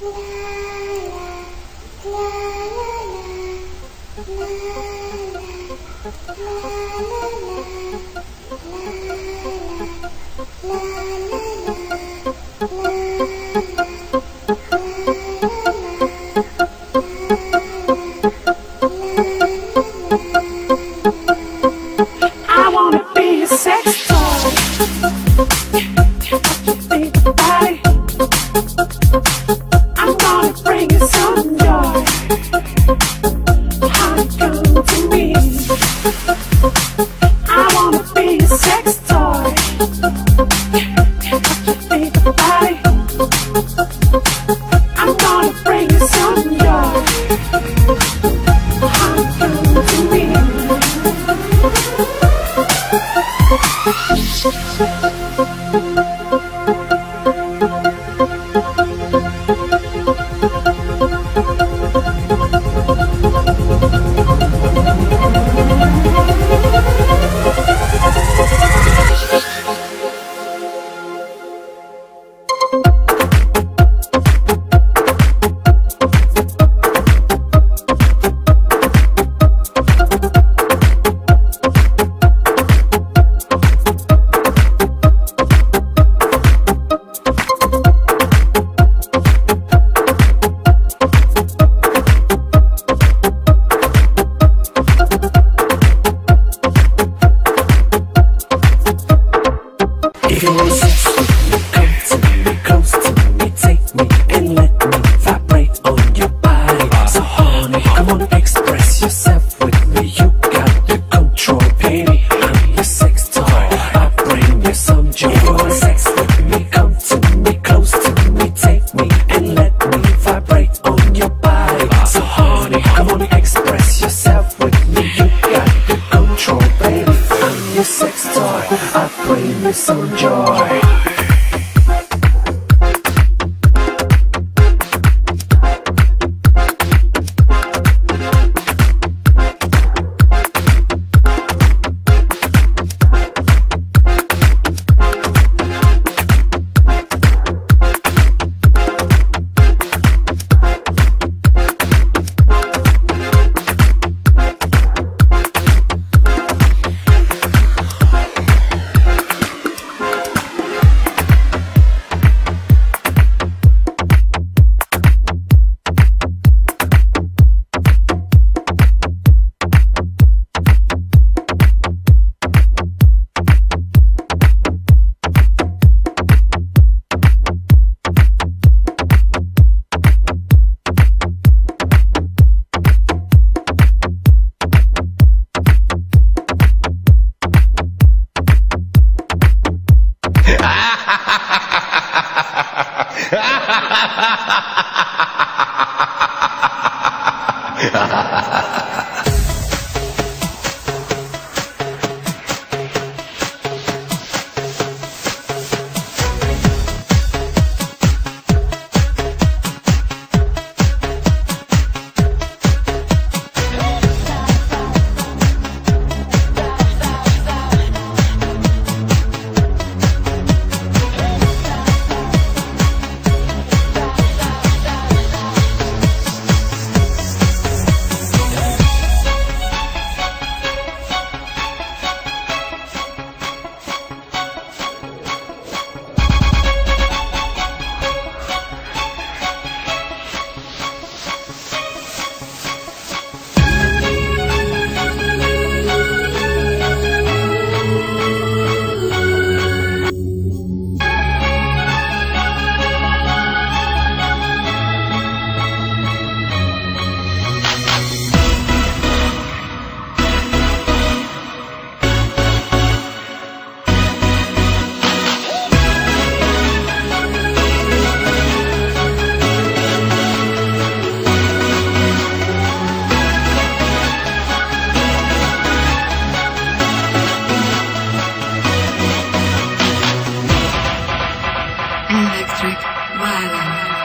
I wanna be a sex toy. What you think about it? I'm gonna bring you some joy. Honey, come to me. I wanna be a sex toy. What you think about it? I'm gonna bring you some joy. Honey, come to me. If you wanna sex with me, come to me, close to me, take me and let me vibrate on your body. So honey, come on, express yourself with me. You got the control, baby. I'm your sex toy. I bring you some joy. If you wanna sex with me, come to me, close to me, take me and let me vibrate on your body. So honey, come on, express yourself with me. You got the control, baby. I'm your sex toy. I bring you some joy. Electric Violence.